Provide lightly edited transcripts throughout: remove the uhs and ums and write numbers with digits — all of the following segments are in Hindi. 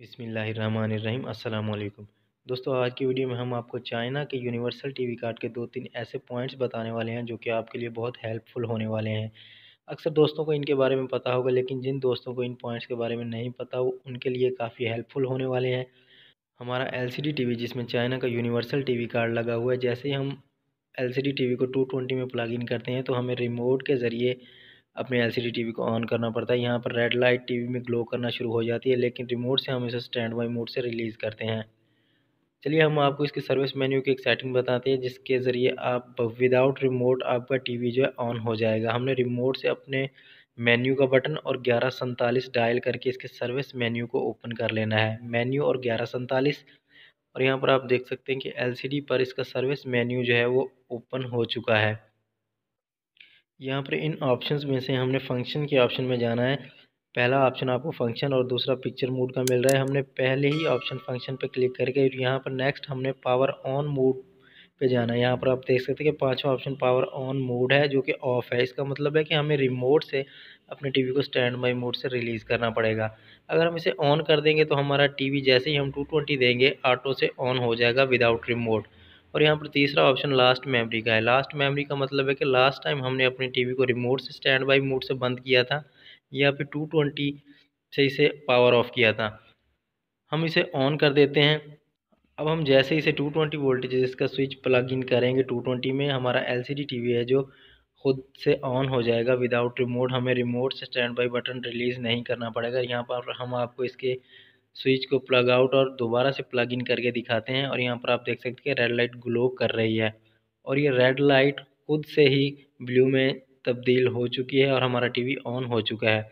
बिस्मिल्लाहिर्रहमानिर्रहीम अस्सलाम वालेकुम। दोस्तों, आज की वीडियो में हम आपको चाइना के यूनिवर्सल टीवी कार्ड के 2-3 ऐसे पॉइंट्स बताने वाले हैं जो कि आपके लिए बहुत हेल्पफुल होने वाले हैं। अक्सर दोस्तों को इनके बारे में पता होगा, लेकिन जिन दोस्तों को इन पॉइंट्स के बारे में नहीं पता वो उनके लिए काफ़ी हेल्पफुल होने वाले हैं। हमारा एलसीडी टीवी जिसमें चाइना का यूनिवर्सल टीवी कार्ड लगा हुआ है, जैसे ही हम एलसीडी टीवी को 220 में प्लग इन करते हैं तो हमें रिमोट के ज़रिए अपने एलसीडी टीवी को ऑन करना पड़ता है। यहाँ पर रेड लाइट टीवी में ग्लो करना शुरू हो जाती है, लेकिन रिमोट से हम इसे स्टैंड बाई मोड से रिलीज़ करते हैं। चलिए हम आपको इसके सर्विस मेन्यू की एक सेटिंग बताते हैं जिसके ज़रिए आप विदाउट रिमोट आपका टीवी जो है ऑन हो जाएगा। हमने रिमोट से अपने मेन्यू का बटन और 1147 डायल करके इसके सर्विस मेन्यू को ओपन कर लेना है। मेन्यू और 1147, और यहाँ पर आप देख सकते हैं कि एलसीडी पर इसका सर्विस मेन्यू जो है वो ओपन हो चुका है। यहाँ पर इन ऑप्शंस में से हमने फंक्शन के ऑप्शन में जाना है। पहला ऑप्शन आपको फंक्शन और दूसरा पिक्चर मोड का मिल रहा है। हमने पहले ही ऑप्शन फंक्शन पे क्लिक करके यहाँ पर नेक्स्ट हमने पावर ऑन मोड पे जाना है। यहाँ पर आप देख सकते हैं कि पांचवा ऑप्शन पावर ऑन मोड है जो कि ऑफ है। इसका मतलब है कि हमें रिमोट से अपने टीवी को स्टैंड बाई मोड से रिलीज़ करना पड़ेगा। अगर हम इसे ऑन कर देंगे तो हमारा टीवी जैसे ही हम 220 देंगे ऑटो से ऑन हो जाएगा विदाउट रिमोट। और यहाँ पर तीसरा ऑप्शन लास्ट मेमोरी का है। लास्ट मेमोरी का मतलब है कि लास्ट टाइम हमने अपने टीवी को रिमोट से स्टैंड बाई मोड से बंद किया था या फिर 220 से इसे पावर ऑफ किया था। हम इसे ऑन कर देते हैं। अब हम जैसे इसे 220 वोल्टेज इसका स्विच प्लग इन करेंगे 220 में, हमारा एलसीडी टीवी है जो खुद से ऑन हो जाएगा विदाउट रिमोट। हमें रिमोट से स्टैंड बाई बटन रिलीज़ नहीं करना पड़ेगा। यहाँ पर हम आपको इसके स्विच को प्लग आउट और दोबारा से प्लग इन करके दिखाते हैं, और यहाँ पर आप देख सकते हैं रेड लाइट ग्लो कर रही है और ये रेड लाइट खुद से ही ब्लू में तब्दील हो चुकी है और हमारा टीवी ऑन हो चुका है।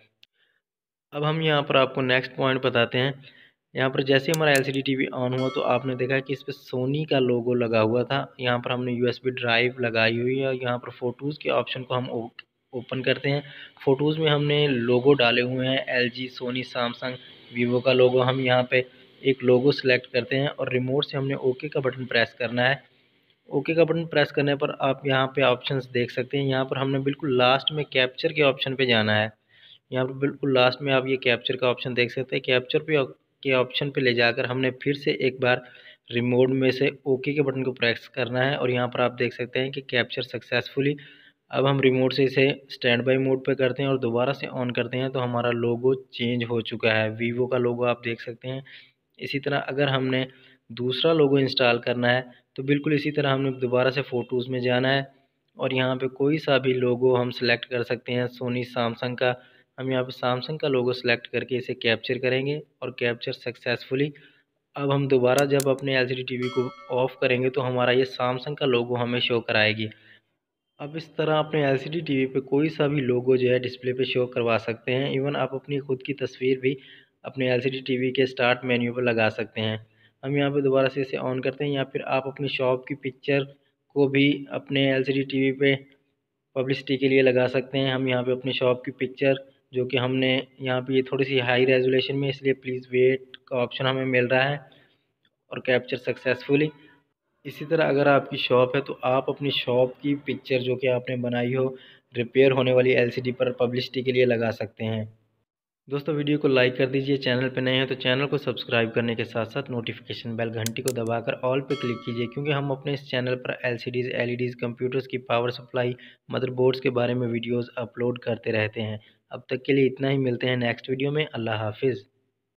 अब हम यहाँ पर आपको नेक्स्ट पॉइंट बताते हैं। यहाँ पर जैसे हमारा एलसीडी टीवी ऑन हुआ तो आपने देखा कि इस पर सोनी का लोगो लगा हुआ था। यहाँ पर हमने यूएसबी ड्राइव लगाई हुई है और यहाँ पर फ़ोटोज़ के ऑप्शन को हम ओपन करते हैं। फ़ोटोज़ में हमने लोगो डाले हुए हैं एलजी, सोनी, सैमसंग, वीवो का लोगो। हम यहाँ पे एक लोगो सेलेक्ट करते हैं और रिमोट से हमने ओके का बटन प्रेस करना है। ओके का बटन प्रेस करने पर आप यहाँ पे ऑप्शंस देख सकते हैं। यहाँ पर हमने बिल्कुल लास्ट में कैप्चर के ऑप्शन पे जाना है। यहाँ पर बिल्कुल लास्ट में आप ये कैप्चर का ऑप्शन देख सकते हैं। कैप्चर पे के ऑप्शन पे ले जाकर हमने फिर से एक बार रिमोट में से ओके के बटन को प्रेस करना है और यहाँ पर आप देख सकते हैं कि कैप्चर सक्सेसफुली। अब हम रिमोट से इसे स्टैंड बाई मोड पे करते हैं और दोबारा से ऑन करते हैं तो हमारा लोगो चेंज हो चुका है। वीवो का लोगो आप देख सकते हैं। इसी तरह अगर हमने दूसरा लोगो इंस्टॉल करना है तो बिल्कुल इसी तरह हमने दोबारा से फ़ोटोज़ में जाना है और यहाँ पे कोई सा भी लोगो हम सेलेक्ट कर सकते हैं। सोनी, सैमसंग का, हम यहाँ पे सैमसंग का लोगो सेलेक्ट करके इसे कैप्चर करेंगे और कैप्चर सक्सेसफुली। अब हम दोबारा जब अपने एलसीडी टीवी को ऑफ़ करेंगे तो हमारा ये सैमसंग का लोगो हमें शो कराएगी। अब इस तरह अपने एलसीडी टीवी पे कोई सा भी लोगो जो है डिस्प्ले पे शो करवा सकते हैं। इवन आप अपनी खुद की तस्वीर भी अपने एलसीडी टीवी के स्टार्ट मेन्यू पर लगा सकते हैं। हम यहाँ पे दोबारा से इसे ऑन करते हैं या फिर आप अपनी शॉप की पिक्चर को भी अपने एलसीडी टीवी पे पब्लिसिटी के लिए लगा सकते हैं। हम यहाँ पे अपनी शॉप की पिक्चर जो कि हमने यहाँ पे ये थोड़ी सी हाई रेजोल्यूशन में, इसलिए प्लीज़ वेट का ऑप्शन हमें मिल रहा है और कैप्चर सक्सेसफुली। इसी तरह अगर आपकी शॉप है तो आप अपनी शॉप की पिक्चर जो कि आपने बनाई हो रिपेयर होने वाली एलसीडी पर पब्लिसिटी के लिए लगा सकते हैं। दोस्तों, वीडियो को लाइक कर दीजिए। चैनल पर नए हैं तो चैनल को सब्सक्राइब करने के साथ साथ नोटिफिकेशन बेल घंटी को दबाकर ऑल पे क्लिक कीजिए, क्योंकि हम अपने इस चैनल पर एलसीडीज़, एलईडीज़, कंप्यूटर्स की पावर सप्लाई, मदरबोर्ड्स के बारे में वीडियोज़ अपलोड करते रहते हैं। अब तक के लिए इतना ही। मिलते हैं नेक्स्ट वीडियो में। अल्लाह हाफिज़।